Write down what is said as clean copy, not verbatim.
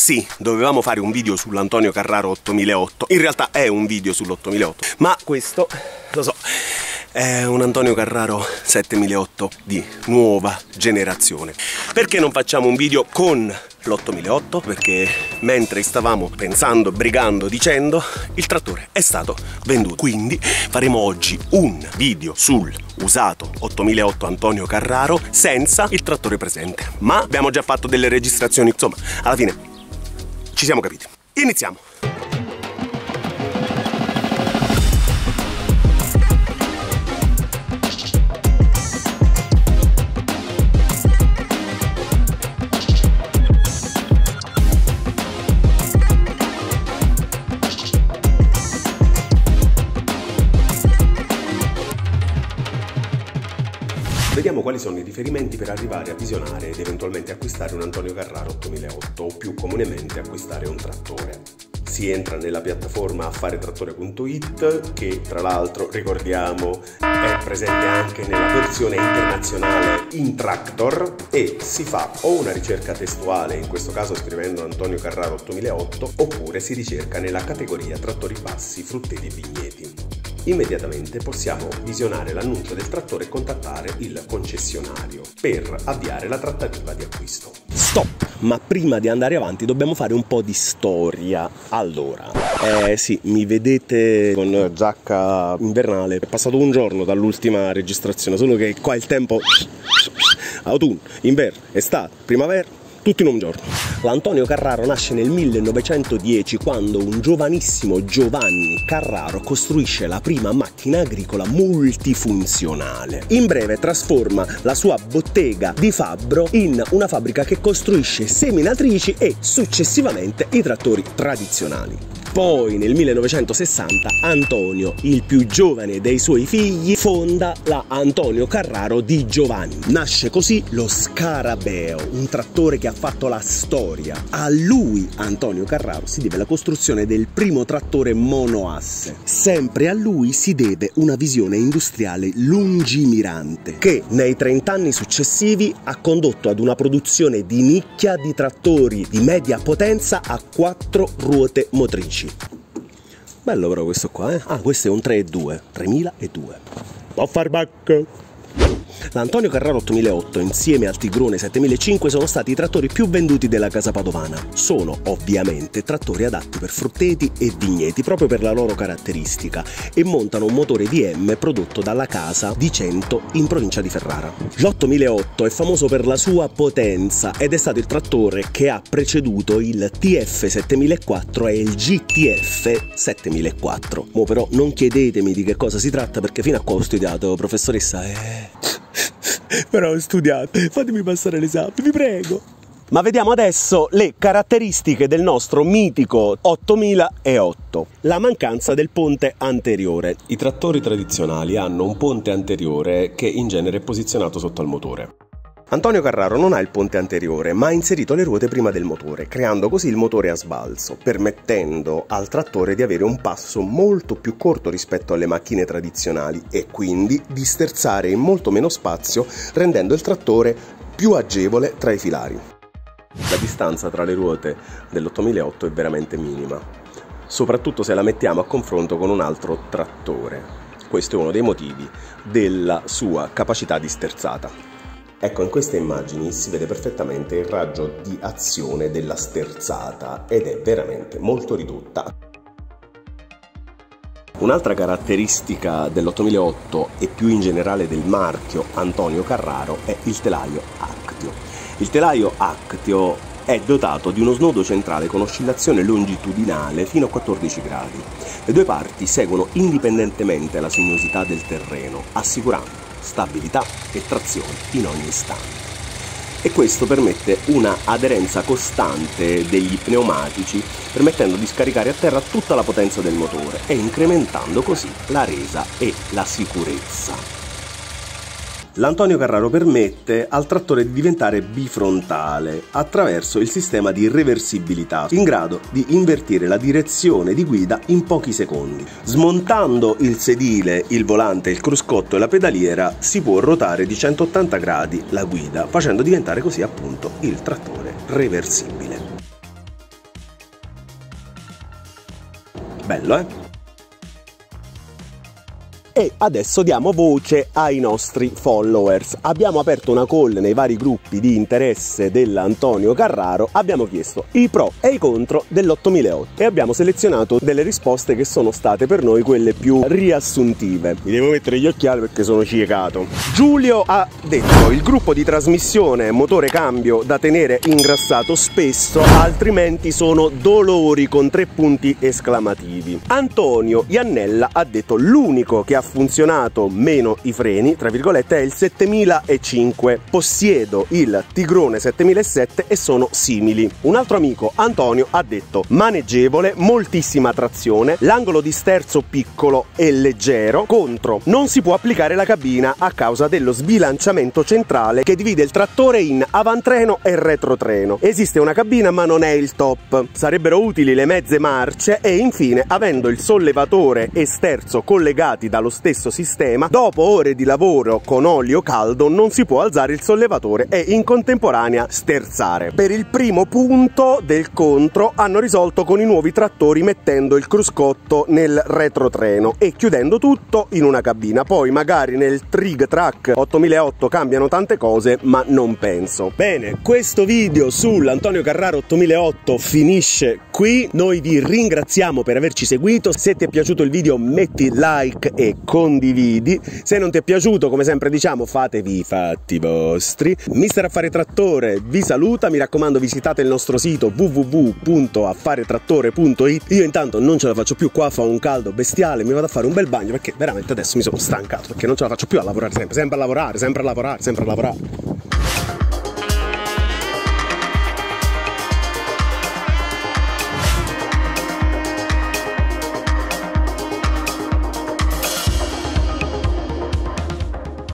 Sì, dovevamo fare un video sull'Antonio Carraro 8008. In realtà è un video sull'8008, ma questo, lo so, è un Antonio Carraro 7008 di nuova generazione. Perché non facciamo un video con l'8008? Perché mentre stavamo pensando, brigando, dicendo, il trattore è stato venduto. Quindi faremo oggi un video sul usato 8008 Antonio Carraro senza il trattore presente. Ma abbiamo già fatto delle registrazioni, insomma, alla fine ci siamo capiti. Iniziamo! Vediamo quali sono i riferimenti per arrivare a visionare ed eventualmente acquistare un Antonio Carraro 8008 o più comunemente acquistare un trattore. Si entra nella piattaforma affaretrattore.it che tra l'altro ricordiamo è presente anche nella versione internazionale Intractor e si fa o una ricerca testuale, in questo caso scrivendo Antonio Carraro 8008, oppure si ricerca nella categoria trattori bassi, frutteti e vigneti. Immediatamente possiamo visionare l'annuncio del trattore e contattare il concessionario per avviare la trattativa di acquisto. Stop! Ma prima di andare avanti dobbiamo fare un po' di storia. Allora, sì, mi vedete con giacca invernale. È passato un giorno dall'ultima registrazione, solo che qua il tempo autunno, inverno, estate, primavera, tutti in un giorno. L'Antonio Carraro nasce nel 1910 quando un giovanissimo Giovanni Carraro costruisce la prima macchina agricola multifunzionale. In breve trasforma la sua bottega di fabbro in una fabbrica che costruisce seminatrici e successivamente i trattori tradizionali. Poi nel 1960 Antonio, il più giovane dei suoi figli, fonda la Antonio Carraro di Giovanni. Nasce così lo Scarabeo, un trattore che ha fatto la storia. A lui, Antonio Carraro, si deve la costruzione del primo trattore monoasse. Sempre a lui si deve una visione industriale lungimirante che nei 30 anni successivi ha condotto ad una produzione di nicchia di trattori di media potenza a 4 ruote motrici. Bello però questo qua, eh? Ah, questo è un 3.2, 3002. Può far back. L'Antonio Carraro 8008 insieme al Tigrone 7005 sono stati i trattori più venduti della casa padovana. Sono ovviamente trattori adatti per frutteti e vigneti proprio per la loro caratteristica e montano un motore VM prodotto dalla casa di Cento in provincia di Ferrara. L'8008 è famoso per la sua potenza ed è stato il trattore che ha preceduto il TF 7004 e il GTF 7004. Mo però non chiedetemi di che cosa si tratta perché fino a qua ho studiato, professoressa. Però ho studiato, fatemi passare l'esame, vi prego. Ma vediamo adesso le caratteristiche del nostro mitico 8008. La mancanza del ponte anteriore. I trattori tradizionali hanno un ponte anteriore che in genere è posizionato sotto al motore. Antonio Carraro non ha il ponte anteriore, ma ha inserito le ruote prima del motore, creando così il motore a sbalzo, permettendo al trattore di avere un passo molto più corto rispetto alle macchine tradizionali e quindi di sterzare in molto meno spazio, rendendo il trattore più agevole tra i filari. La distanza tra le ruote dell'8008 è veramente minima, soprattutto se la mettiamo a confronto con un altro trattore. Questo è uno dei motivi della sua capacità di sterzata. Ecco, in queste immagini si vede perfettamente il raggio di azione della sterzata ed è veramente molto ridotta. Un'altra caratteristica dell'8008 e più in generale del marchio Antonio Carraro è il telaio Actio. Il telaio Actio è dotato di uno snodo centrale con oscillazione longitudinale fino a 14 gradi. Le due parti seguono indipendentemente la sinuosità del terreno, assicurando stabilità e trazione in ogni istante. E questo permette una aderenza costante degli pneumatici, permettendo di scaricare a terra tutta la potenza del motore e incrementando così la resa e la sicurezza. L'Antonio Carraro permette al trattore di diventare bifrontale attraverso il sistema di reversibilità, in grado di invertire la direzione di guida in pochi secondi. Smontando il sedile, il volante, il cruscotto e la pedaliera si può ruotare di 180 gradi la guida, facendo diventare così appunto il trattore reversibile. Bello, E adesso diamo voce ai nostri followers. Abbiamo aperto una call nei vari gruppi di interesse dell'Antonio Carraro, abbiamo chiesto i pro e i contro dell'8008 e abbiamo selezionato delle risposte che sono state per noi quelle più riassuntive. Mi devo mettere gli occhiali perché sono ciecato. Giulio ha detto: il gruppo di trasmissione motore cambio da tenere ingrassato spesso, altrimenti sono dolori con 3 punti esclamativi. Antonio Iannella ha detto: l'unico che ha funzionato meno i freni, tra virgolette, è il 7005. Possiedo il Tigrone 7007 e sono simili. Un altro amico, Antonio, ha detto: maneggevole, moltissima trazione, l'angolo di sterzo piccolo e leggero. Contro: non si può applicare la cabina a causa dello sbilanciamento centrale che divide il trattore in avantreno e retrotreno. Esiste una cabina ma non è il top. Sarebbero utili le mezze marce e infine, avendo il sollevatore e sterzo collegati dallo stesso sistema, dopo ore di lavoro con olio caldo non si può alzare il sollevatore e in contemporanea sterzare. Per il primo punto del contro hanno risolto con i nuovi trattori mettendo il cruscotto nel retrotreno e chiudendo tutto in una cabina. Poi magari nel Trig Track 8008 cambiano tante cose, ma non penso. Bene, questo video sull'Antonio Carraro 8008 finisce qui. Noi vi ringraziamo per averci seguito. Se ti è piaciuto il video metti like e condividi. Se non ti è piaciuto, come sempre diciamo, fatevi i fatti vostri. Mister Affare Trattore vi saluta, mi raccomando visitate il nostro sito www.affaretrattore.it. Io intanto non ce la faccio più, qua fa un caldo bestiale, mi vado a fare un bel bagno perché veramente adesso mi sono stancato, perché non ce la faccio più a lavorare sempre a lavorare, sempre a lavorare, sempre a lavorare.